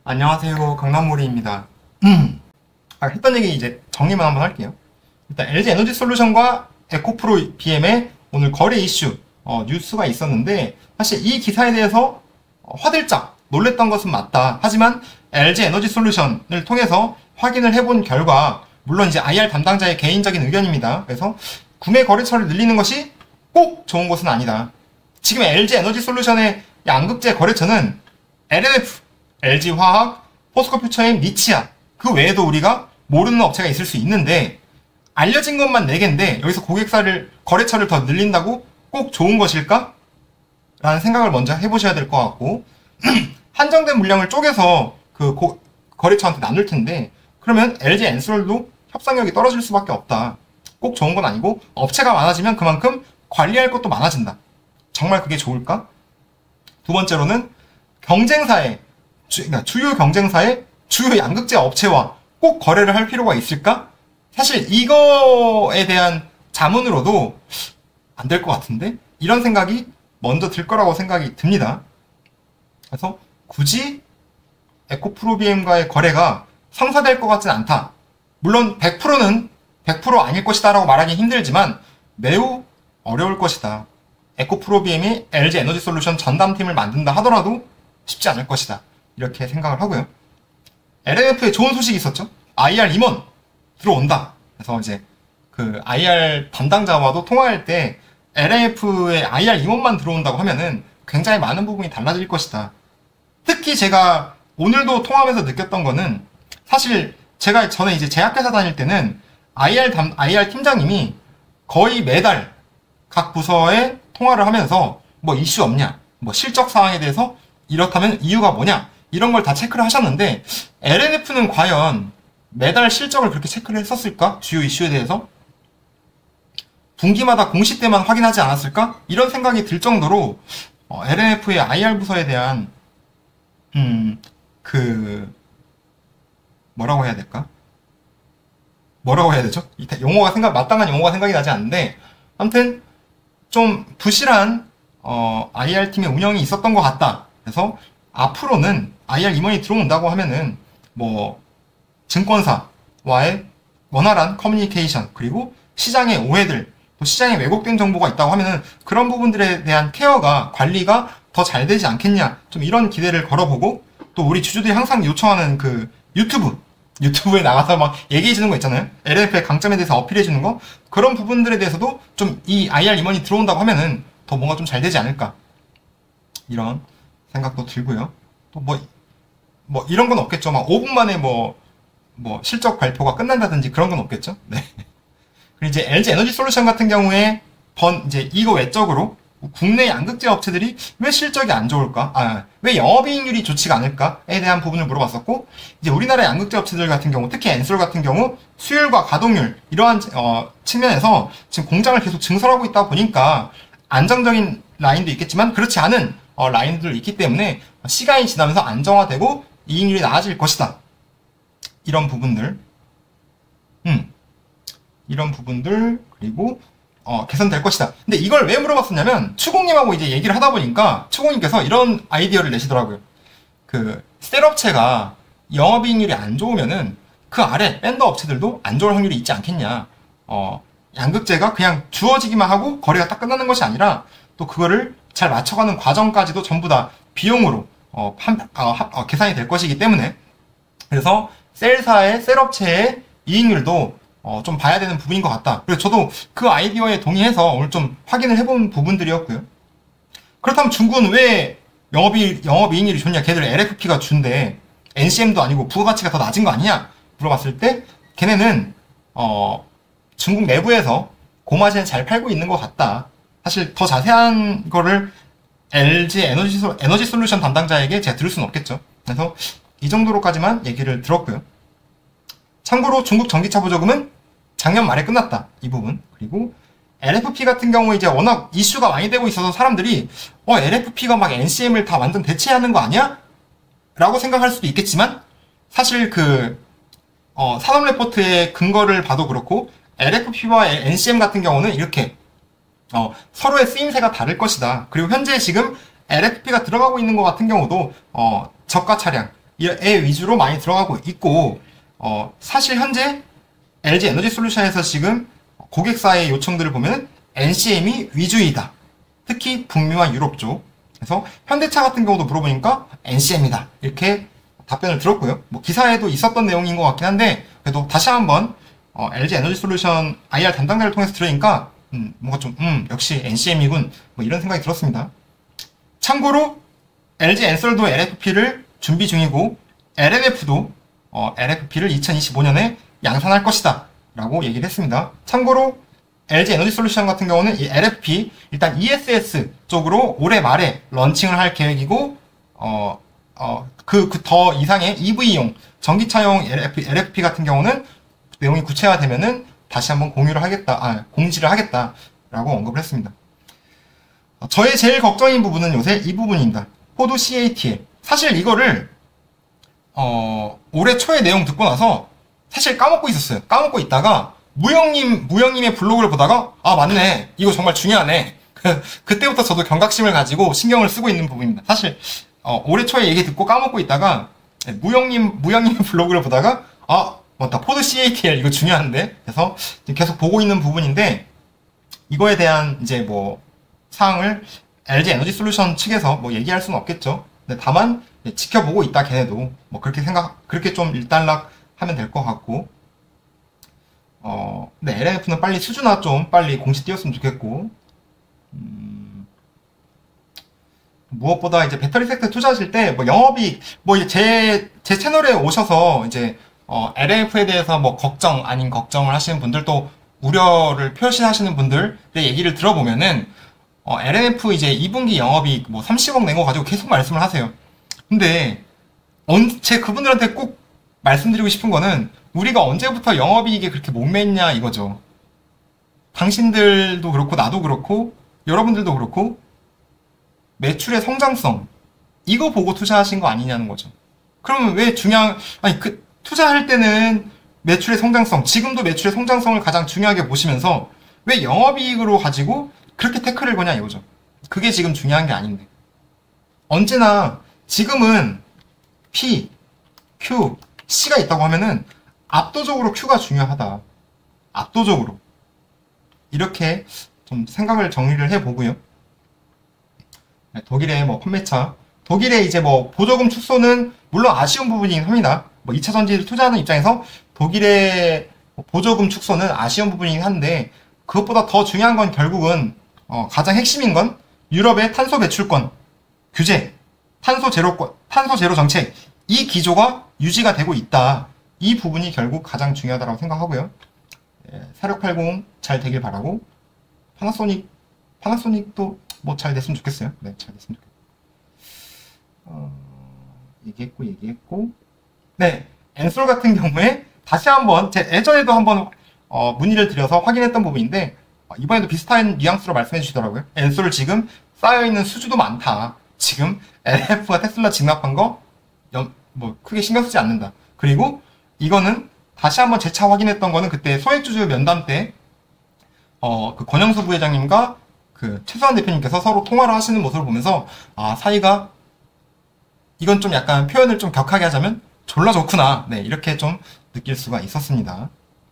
안녕하세요. 강남몰이입니다. 했던 얘기 이제 정리만 한번 할게요. 일단 LG 에너지 솔루션과 에코프로 BM의 오늘 거래 이슈 뉴스가 있었는데, 사실 이 기사에 대해서 화들짝 놀랬던 것은 맞다. 하지만 LG 에너지 솔루션을 통해서 확인을 해본 결과, 물론 이제 IR 담당자의 개인적인 의견입니다. 그래서 구매 거래처를 늘리는 것이 꼭 좋은 것은 아니다. 지금 LG 에너지 솔루션의 양극재 거래처는 LNF, LG화학, 포스코퓨처엠, 니치아, 그 외에도 우리가 모르는 업체가 있을 수 있는데, 알려진 것만 4개인데 여기서 거래처를 더 늘린다고 꼭 좋은 것일까? 라는 생각을 먼저 해보셔야 될 것 같고, 한정된 물량을 쪼개서 거래처한테 나눌 텐데, 그러면 LG 엔솔도 협상력이 떨어질 수밖에 없다. 꼭 좋은 건 아니고, 업체가 많아지면 그만큼 관리할 것도 많아진다. 정말 그게 좋을까? 두 번째로는 주요 경쟁사의 주요 양극재 업체와 꼭 거래를 할 필요가 있을까? 사실 이거에 대한 자문으로도 안 될 것 같은데? 이런 생각이 먼저 들 거라고 생각이 듭니다. 그래서 굳이 에코프로비엠과의 거래가 성사될 것 같진 않다. 물론 100%는 100% 아닐 것이다 라고 말하기 힘들지만 매우 어려울 것이다. 에코프로비엠이 LG 에너지 솔루션 전담팀을 만든다 하더라도 쉽지 않을 것이다. 이렇게 생각을 하고요. LNF에 좋은 소식이 있었죠. IR 임원 들어온다. 그래서 이제 그 IR 담당자와도 통화할 때 LNF에 IR 임원만 들어온다고 하면은 굉장히 많은 부분이 달라질 것이다. 특히 제가 오늘도 통화하면서 느꼈던 거는, 사실 제가 전에 이제 제약회사 다닐 때는 IR 팀장님이 거의 매달 각 부서에 통화를 하면서 뭐 이슈 없냐, 뭐 실적 사항에 대해서 이렇다면 이유가 뭐냐, 이런 걸 다 체크를 하셨는데, LNF는 과연 매달 실적을 그렇게 체크를 했었을까? 주요 이슈에 대해서? 분기마다 공시 때만 확인하지 않았을까? 이런 생각이 들 정도로 LNF의 IR 부서에 대한 뭐라고 해야 될까? 뭐라고 해야 되죠? 마땅한 용어가 생각이 나지 않는데, 아무튼 좀 부실한 IR팀의 운영이 있었던 것 같다. 그래서 앞으로는 IR 임원이 들어온다고 하면은 뭐 증권사와의 원활한 커뮤니케이션, 그리고 시장의 오해들, 또 시장에 왜곡된 정보가 있다고 하면은 그런 부분들에 대한 케어가, 관리가 더 잘 되지 않겠냐, 좀 이런 기대를 걸어보고, 또 우리 주주들이 항상 요청하는 그 유튜브에 나가서 막 얘기해주는 거 있잖아요. LNF의 강점에 대해서 어필해주는 거, 그런 부분들에 대해서도 좀 이 IR 임원이 들어온다고 하면은 더 뭔가 좀 잘 되지 않을까, 이런 생각도 들고요. 또 뭐 이런 건 없겠죠. 막 5분 만에 뭐 실적 발표가 끝난다든지 그런 건 없겠죠. 네. 그리고 이제 LG 에너지 솔루션 같은 경우에 이제 이거 외적으로 국내 양극재 업체들이 왜 실적이 안 좋을까? 왜 영업이익률이 좋지가 않을까에 대한 부분을 물어봤었고, 이제 우리나라 양극재 업체들 같은 경우, 특히 엔솔 같은 경우 수율과 가동률, 이러한 측면에서 지금 공장을 계속 증설하고 있다 보니까 안정적인 라인도 있겠지만 그렇지 않은 라인들이 있기 때문에 시간이 지나면서 안정화되고 이익률이 나아질 것이다. 이런 부분들, 그리고 개선될 것이다. 근데 이걸 왜 물어봤었냐면, 추공님하고 이제 얘기를 하다 보니까 추공님께서 이런 아이디어를 내시더라고요. 셀업체가 영업이익률이 안 좋으면은 그 아래 밴더 업체들도 안 좋을 확률이 있지 않겠냐. 양극재가 그냥 주어지기만 하고 거래가 딱 끝나는 것이 아니라, 또 그거를 잘 맞춰가는 과정까지도 전부 다 비용으로 계산이 될 것이기 때문에, 그래서 셀업체의 이익률도 좀 봐야 되는 부분인 것 같다. 그래서 저도 그 아이디어에 동의해서 오늘 좀 확인을 해본 부분들이었고요. 그렇다면 중국은 왜 영업이익률이 좋냐? 걔들 LFP가 준대. NCM도 아니고 부가가치가 더 낮은 거 아니냐? 물어봤을 때 걔네는 중국 내부에서 고마진에 잘 팔고 있는 것 같다. 사실 더 자세한 거를 LG 에너지 솔루션 담당자에게 제가 들을 수는 없겠죠. 그래서 이 정도로까지만 얘기를 들었고요. 참고로 중국 전기차 보조금은 작년 말에 끝났다. 이 부분. 그리고 LFP 같은 경우 이제 워낙 이슈가 많이 되고 있어서 사람들이 LFP가 막 NCM을 다 완전 대체하는 거 아니야? 라고 생각할 수도 있겠지만, 사실 산업 레포트의 근거를 봐도 그렇고, LFP와 NCM 같은 경우는 이렇게 서로의 쓰임새가 다를 것이다. 그리고 현재 지금 LFP가 들어가고 있는 것 같은 경우도 저가 차량, 위주로 많이 들어가고 있고, 사실 현재 LG 에너지 솔루션에서 지금 고객사의 요청들을 보면 NCM이 위주이다. 특히 북미와 유럽 쪽. 그래서 현대차 같은 경우도 물어보니까 NCM이다. 이렇게 답변을 들었고요. 뭐 기사에도 있었던 내용인 것 같긴 한데, 그래도 다시 한번 LG 에너지 솔루션 IR 담당자를 통해서 들으니까 뭔가 좀 역시 NCM이군, 뭐 이런 생각이 들었습니다. 참고로 LG 엔솔도 LFP를 준비 중이고 LNF도 LFP를 2025년에 양산할 것이다 라고 얘기를 했습니다. 참고로 LG 에너지 솔루션 같은 경우는 이 LFP 일단 ESS 쪽으로 올해 말에 런칭을 할 계획이고 더 이상의 EV용 전기차용 LFP 같은 경우는 내용이 구체화되면은 다시 한번 공지를 하겠다라고 언급을 했습니다. 저의 제일 걱정인 부분은 요새 이 부분입니다. 포드 CATL. 사실 이거를 올해 초에 내용 듣고 나서 사실 까먹고 있었어요. 까먹고 있다가 무영님의 블로그를 보다가 맞네. 이거 정말 중요하네. 그때부터 저도 경각심을 가지고 신경을 쓰고 있는 부분입니다. 사실 올해 초에 얘기 듣고 까먹고 있다가 무영님의 블로그를 보다가 맞다. 포드 CATL 이거 중요한데. 그래서 계속 보고 있는 부분인데 이거에 대한 이제 뭐 사항을 LG 에너지 솔루션 측에서 뭐 얘기할 수는 없겠죠. 근데 다만 지켜보고 있다 걔네도 뭐 그렇게 좀 일단락 하면 될 것 같고 근데 LNF는 빨리 수주나 좀 빨리 공시 띄웠으면 좋겠고 무엇보다 이제 배터리 섹터 투자하실 때 뭐 영업이익 제 채널에 오셔서 이제 LNF에 대해서 뭐 걱정 아닌 걱정을 하시는 분들도 우려를 표시하시는 분들의 얘기를 들어보면은 LNF 이제 2분기 영업이익 뭐 30억 낸 거 가지고 계속 말씀을 하세요. 근데 그분들한테 꼭 말씀드리고 싶은 거는 우리가 언제부터 영업이익에 그렇게 목맸냐 이거죠. 당신들도 그렇고 나도 그렇고 여러분들도 그렇고 매출의 성장성 이거 보고 투자하신 거 아니냐는 거죠. 그러면 왜 투자할 때는 매출의 성장성, 지금도 매출의 성장성을 가장 중요하게 보시면서 왜 영업이익으로 가지고 그렇게 태클을 거냐 이거죠. 그게 지금 중요한 게 아닌데. 언제나 지금은 P, Q, C가 있다고 하면은 압도적으로 Q가 중요하다. 압도적으로. 이렇게 좀 생각을 정리를 해보고요. 독일의 뭐 판매차. 독일의 이제 뭐 보조금 축소는 물론 아쉬운 부분이긴 합니다. 뭐 2차 전지를 투자하는 입장에서 독일의 보조금 축소는 아쉬운 부분이긴 한데 그것보다 더 중요한 건 결국은 가장 핵심인 건 유럽의 탄소 배출권 규제, 탄소 제로 정책 이 기조가 유지가 되고 있다. 이 부분이 결국 가장 중요하다고 생각하고요. 4680 잘 되길 바라고 파나소닉도 뭐 잘 됐으면 좋겠어요. 네, 잘 됐으면 좋겠고 얘기했고 네, 엔솔 같은 경우에 다시 한번 예전에도 한번 문의를 드려서 확인했던 부분인데 이번에도 비슷한 뉘앙스로 말씀해 주시더라고요. 엔솔 지금 쌓여있는 수주도 많다. 지금 LF가 테슬라 진압한 거 뭐 크게 신경 쓰지 않는다. 그리고 이거는 다시 한번 재차 확인했던 거는 그때 소액주주 면담 때 그 권영수 부회장님과 그 최수환 대표님께서 서로 통화를 하시는 모습을 보면서 사이가 이건 좀 약간 표현을 좀 격하게 하자면 졸라 좋구나. 네, 이렇게 좀 느낄 수가 있었습니다.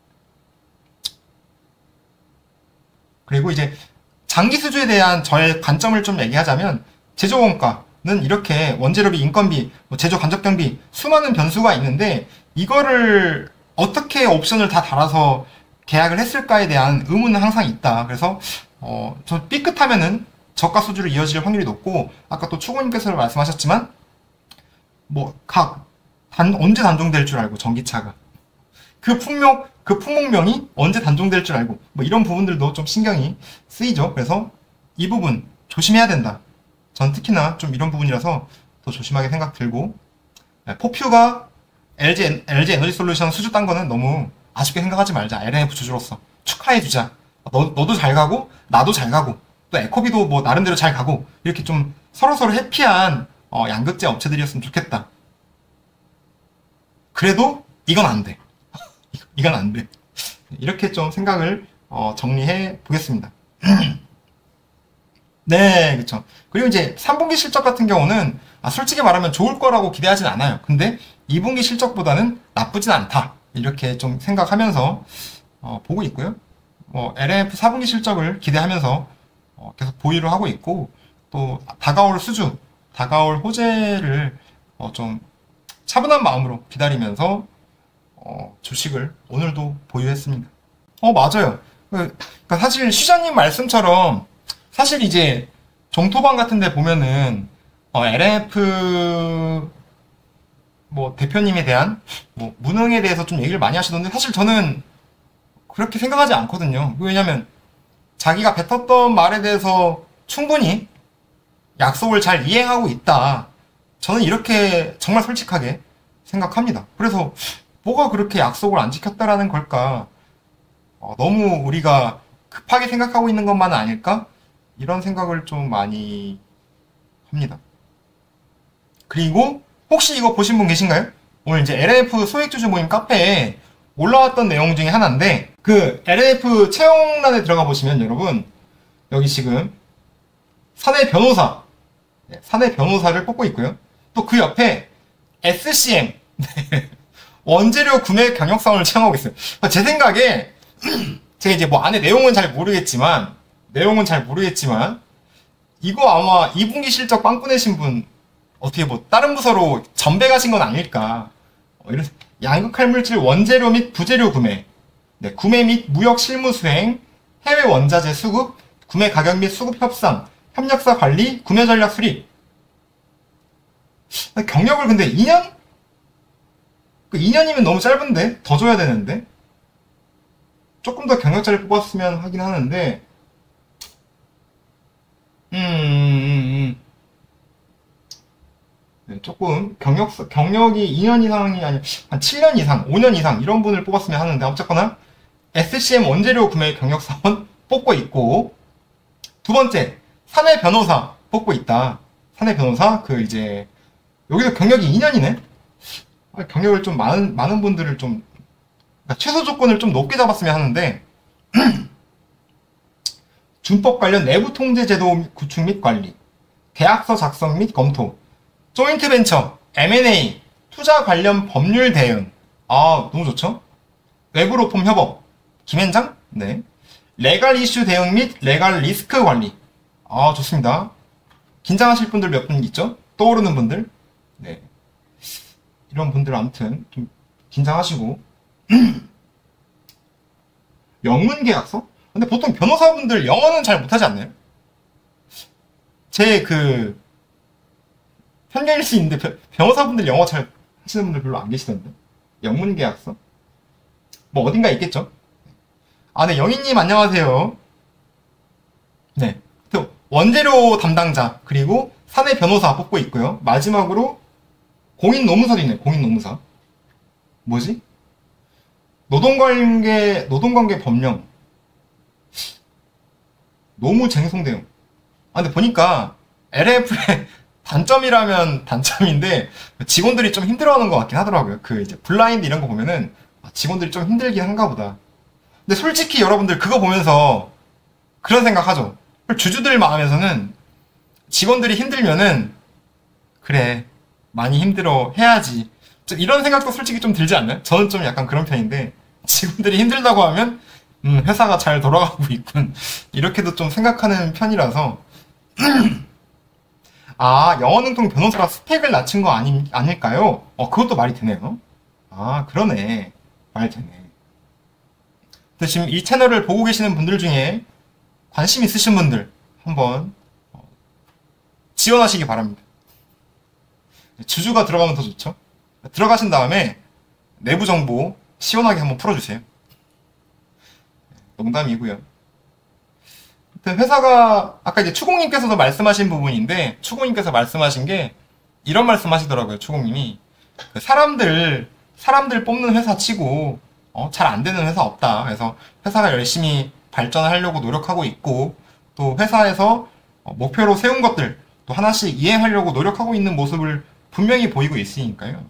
그리고 이제 장기 수주에 대한 저의 관점을 좀 얘기하자면 제조원가는 이렇게 원재료비, 인건비, 제조 간접경비 수많은 변수가 있는데 이거를 어떻게 옵션을 다 달아서 계약을 했을까에 대한 의문은 항상 있다. 그래서 저 삐끗하면은 저가 수주로 이어질 확률이 높고 아까 또 추고님께서 말씀하셨지만 뭐 언제 단종될 줄 알고 전기차가 그 품목명이 언제 단종될 줄 알고 뭐 이런 부분들도 좀 신경이 쓰이죠. 그래서 이 부분 조심해야 된다. 전 특히나 좀 이런 부분이라서 더 조심하게 생각 들고 포퓨가 LG 에너지 솔루션 수주 딴 거는 너무 아쉽게 생각하지 말자. LNF 주주로서 축하해주자. 너도 잘 가고 나도 잘 가고 또 에코비도 뭐 나름대로 잘 가고 이렇게 좀 서로서로 해피한 양극재 업체들이었으면 좋겠다. 그래도 이건 안 돼. 이건 안 돼. 이렇게 좀 생각을 정리해 보겠습니다. 네, 그쵸. 그리고 이제 3분기 실적 같은 경우는 솔직히 말하면 좋을 거라고 기대하진 않아요. 근데 2분기 실적보다는 나쁘진 않다. 이렇게 좀 생각하면서 보고 있고요. LMF 4분기 실적을 기대하면서 계속 보유를 하고 있고, 또 다가올 수주, 다가올 호재를 좀 차분한 마음으로 기다리면서 주식을 오늘도 보유했습니다. 맞아요. 그러니까 사실 시장님 말씀처럼 사실 이제 종토방 같은 데 보면은 LMF 뭐 대표님에 대한 뭐 무능에 대해서 좀 얘기를 많이 하시던데, 사실 저는 그렇게 생각하지 않거든요. 왜냐면 자기가 뱉었던 말에 대해서 충분히 약속을 잘 이행하고 있다. 저는 이렇게 정말 솔직하게 생각합니다. 그래서 뭐가 그렇게 약속을 안 지켰다라는 걸까? 너무 우리가 급하게 생각하고 있는 것만은 아닐까? 이런 생각을 좀 많이 합니다. 그리고 혹시 이거 보신 분 계신가요? 오늘 이제 LF 소액주주 모임 카페에 올라왔던 내용 중에 하나인데, 그 LF 채용란에 들어가 보시면 여러분, 여기 지금 사내 변호사, 사내 변호사를 뽑고 있고요. 또 그 옆에 SCM, 원재료 구매 경력사원을 채용하고 있어요. 제 생각에 제가 이제 뭐 안에 내용은 잘 모르겠지만 이거 아마 2분기 실적 빵꾸 내신 분 어떻게 뭐 다른 부서로 전배 가신 건 아닐까. 이런 양극할 물질 원재료 및 부재료 구매, 구매 및 무역 실무 수행, 해외 원자재 수급, 구매 가격 및 수급 협상, 협력사 관리, 구매 전략 수립. 경력을 근데 2년? 2년이면 너무 짧은데? 더 줘야 되는데? 조금 더 경력자를 뽑았으면 하긴 하는데, 조금 경력이 2년 이상이 아니 한 7년 이상, 5년 이상 이런 분을 뽑았으면 하는데, 어쨌거나 SCM 원재료 구매 경력사원 뽑고 있고, 두 번째 사내 변호사 뽑고 있다. 사내 변호사 이제 여기서 경력이 2년이네. 경력을 좀 많은 분들을 좀, 그러니까 최소 조건을 좀 높게 잡았으면 하는데, 준법 관련 내부 통제 제도 구축 및 관리, 계약서 작성 및 검토, 조인트 벤처, M&A, 투자 관련 법률 대응. 너무 좋죠? 외부 로펌 협업, 김현장? 네. 레갈 이슈 대응 및 레갈 리스크 관리. 좋습니다. 긴장하실 분들 몇 분 있죠? 떠오르는 분들. 네. 이런 분들 아무튼 좀 긴장하시고. 영문 계약서? 근데 보통 변호사분들 영어는 잘 못하지 않나요? 제 편견일 수 있는데 변호사분들 영어 잘 하시는 분들 별로 안 계시던데. 영문 계약서? 뭐 어딘가 있겠죠? 네, 영희님 안녕하세요. 네. 또 원재료 담당자, 그리고 사내 변호사 뽑고 있고요. 마지막으로 공인노무사도 있네. 공인노무사. 뭐지? 노동관계 법령. 노무쟁송 대응. 근데 보니까 LF의 단점이라면 단점인데 직원들이 좀 힘들어하는 것 같긴 하더라고요. 이제 블라인드 이런 거 보면은 직원들이 좀 힘들긴 한가 보다. 근데 솔직히 여러분들 그거 보면서 그런 생각하죠. 주주들 마음에서는 직원들이 힘들면은 그래 많이 힘들어 해야지, 좀 이런 생각도 솔직히 좀 들지 않나요? 저는 좀 약간 그런 편인데, 직원들이 힘들다고 하면 회사가 잘 돌아가고 있군, 이렇게도 좀 생각하는 편이라서. 영어 능통 변호사가 스펙을 낮춘 거 아닐까요? 그것도 말이 되네요. 그러네. 말이 되네. 근데 지금 이 채널을 보고 계시는 분들 중에 관심 있으신 분들 한번 지원하시기 바랍니다. 주주가 들어가면 더 좋죠. 들어가신 다음에 내부 정보 시원하게 한번 풀어주세요. 농담이고요. 회사가 아까 이제 추공님께서도 말씀하신 부분인데, 추공님께서 말씀하신 게 이런 말씀하시더라고요. 추공님이 사람들 뽑는 회사 치고 잘 안 되는 회사 없다. 그래서 회사가 열심히 발전하려고 노력하고 있고, 또 회사에서 목표로 세운 것들 또 하나씩 이행하려고 노력하고 있는 모습을 분명히 보이고 있으니까요.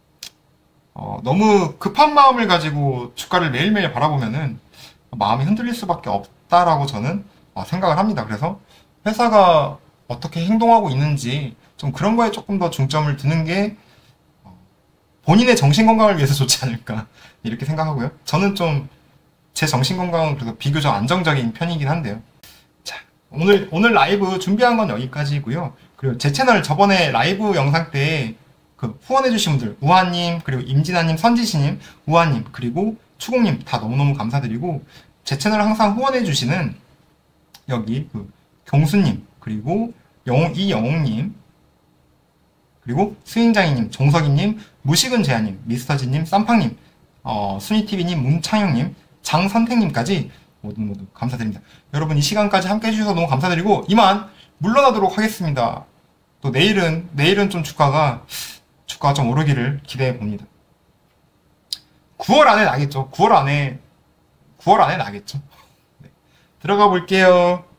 너무 급한 마음을 가지고 주가를 매일매일 바라보면은 마음이 흔들릴 수밖에 없다라고 저는 생각을 합니다. 그래서 회사가 어떻게 행동하고 있는지 좀 그런 거에 조금 더 중점을 두는 게 본인의 정신 건강을 위해서 좋지 않을까 이렇게 생각하고요. 저는 좀 제 정신 건강은 그래도 비교적 안정적인 편이긴 한데요. 자, 오늘 라이브 준비한 건 여기까지고요. 그리고 제 채널 저번에 라이브 영상 때 그 후원해주신 분들 우아님 그리고 임진아님, 선지시님, 우아님 그리고 추공님 다 너무너무 감사드리고 제 채널을 항상 후원해주시는 여기 그 경수님 그리고 이영웅님 그리고 스윙장이님, 종석이님, 무식은 제아님, 미스터지님, 쌈팡님, 순이TV님, 문창영님, 장선택님까지 모두 감사드립니다. 여러분 이 시간까지 함께 해주셔서 너무 감사드리고 이만 물러나도록 하겠습니다. 또 내일은 좀 주가가 좀 오르기를 기대해 봅니다. 9월 안에 나겠죠. 9월 안에 나겠죠. 네. 들어가 볼게요.